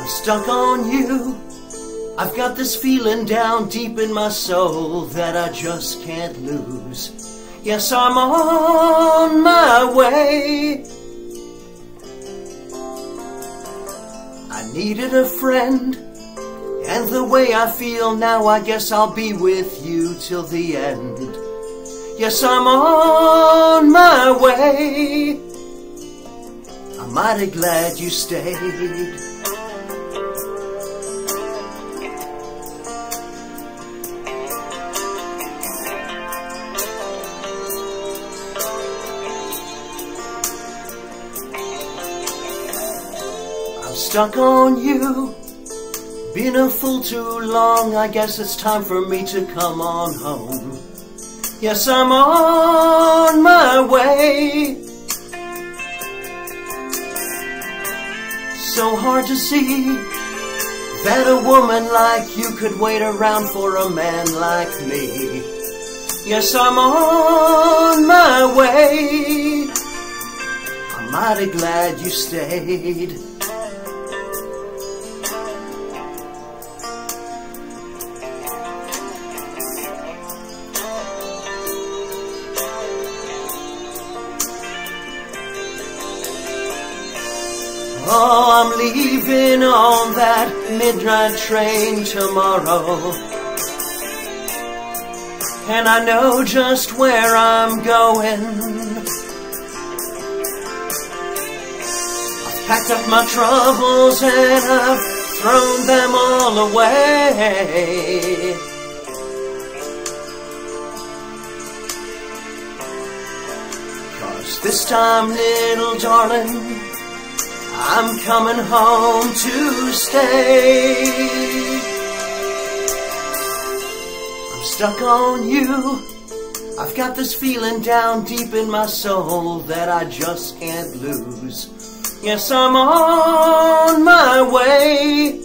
I'm stuck on you. I've got this feeling down deep in my soul that I just can't lose. Yes, I'm on my way. I needed a friend, and the way I feel now, I guess I'll be with you till the end. Yes, I'm on my way. I'm mighty glad you stayed. I'm stuck on you. Been a fool too long, I guess it's time for me to come on home. Yes, I'm on my way. So hard to see that a woman like you could wait around for a man like me. Yes, I'm on my way. I'm mighty glad you stayed. Oh, I'm leaving on that midnight train tomorrow, and I know just where I'm going. I've packed up my troubles and I've thrown them all away. 'Cause this time, little darling, I'm coming home to stay. I'm stuck on you. I've got this feeling down deep in my soul that I just can't lose. Yes, I'm on my way.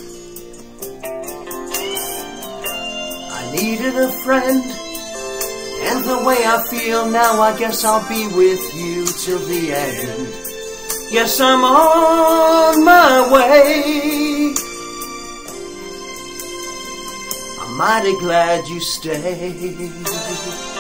I needed a friend, and the way I feel now, I guess I'll be with you till the end. Yes, I'm on my way. I'm mighty glad you stayed.